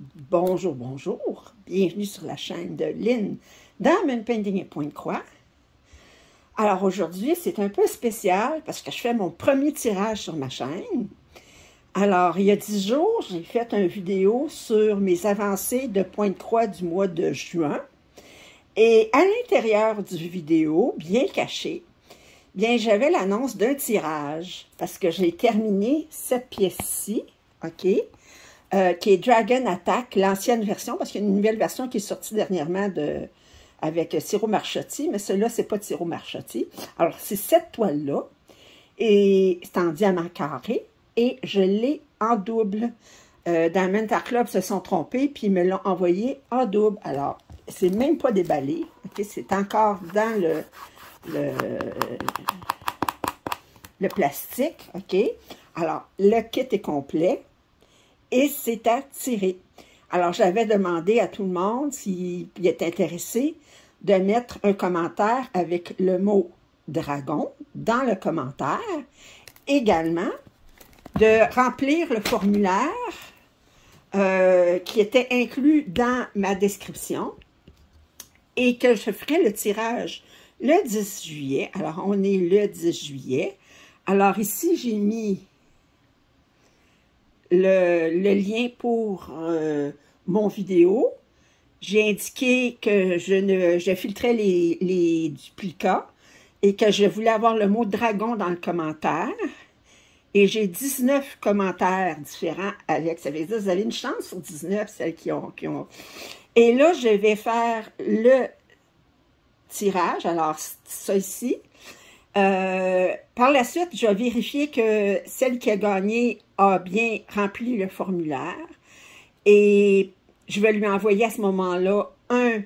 Bonjour, bonjour. Bienvenue sur la chaîne de Lynn Diamond Painting et Pointe-Croix. Alors aujourd'hui, c'est un peu spécial parce que je fais mon premier tirage sur ma chaîne. Alors, il y a 10 jours, j'ai fait une vidéo sur mes avancées de Pointe-Croix du mois de juin. Et à l'intérieur du vidéo, bien caché, bien j'avais l'annonce d'un tirage parce que j'ai terminé cette pièce-ci, OK? Qui est Dragon Attack, l'ancienne version, parce qu'il y a une nouvelle version qui est sortie dernièrement avec Ciro Marchetti, mais celle-là, c'est pas de Ciro Marchetti. Alors, c'est cette toile-là, et c'est en diamant carré, et je l'ai en double. Dans Mental Club, se sont trompés, puis ils me l'ont envoyé en double. Alors, c'est même pas déballé, okay? C'est encore dans le plastique, OK? Alors, le kit est complet. Et c'est à tirer. Alors, j'avais demandé à tout le monde, s'il est intéressé, de mettre un commentaire avec le mot « dragon » dans le commentaire. Également, de remplir le formulaire qui était inclus dans ma description et que je ferai le tirage le 10 juillet. Alors, on est le 10 juillet. Alors, ici, j'ai mis le lien pour mon vidéo. J'ai indiqué que je filtrais les duplicats et que je voulais avoir le mot dragon dans le commentaire. Et j'ai 19 commentaires différents avec. Ça veut dire que vous avez une chance sur 19, celles qui ont. Et là, je vais faire le tirage. Alors, ça ici. Par la suite, je vais vérifier que celle qui a gagné a bien rempli le formulaire et je vais lui envoyer à ce moment-là un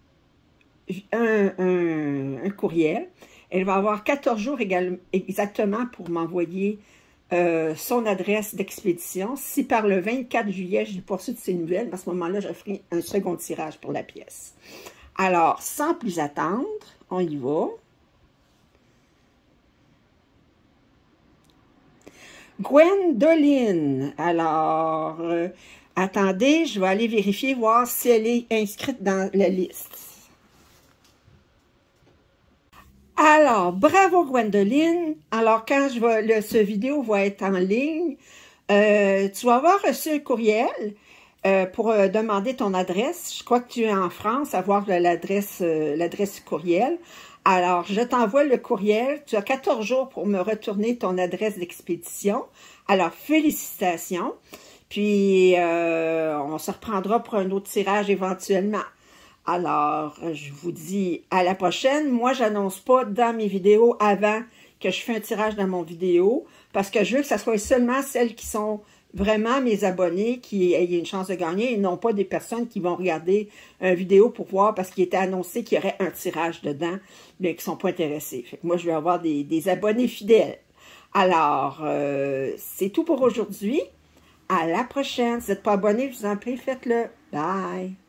courriel. Elle va avoir 14 jours exactement pour m'envoyer son adresse d'expédition. Si par le 24 juillet, je n'ai pas reçu de ses nouvelles, à ce moment-là, je ferai un second tirage pour la pièce. Alors, sans plus attendre, on y va. Gwendoline. Alors, attendez, je vais aller vérifier, voir si elle est inscrite dans la liste. Alors, bravo Gwendoline. Alors, quand ce vidéo va être en ligne, tu vas avoir reçu un courriel pour demander ton adresse. Je crois que tu es en France, avoir l'adresse courriel. Alors, je t'envoie le courriel. Tu as 14 jours pour me retourner ton adresse d'expédition. Alors, félicitations. Puis, on se reprendra pour un autre tirage éventuellement. Alors, je vous dis à la prochaine. Moi, j'annonce pas dans mes vidéos avant que je fais un tirage dans mon vidéo parce que je veux que ça soit seulement celles qui sont vraiment mes abonnés qui aient une chance de gagner et non pas des personnes qui vont regarder une vidéo pour voir parce qu'il était annoncé qu'il y aurait un tirage dedans, mais qui ne sont pas intéressés. Fait que moi, je vais avoir des abonnés fidèles. Alors, c'est tout pour aujourd'hui. À la prochaine. Si vous n'êtes pas abonné, je vous en prie, faites-le. Bye!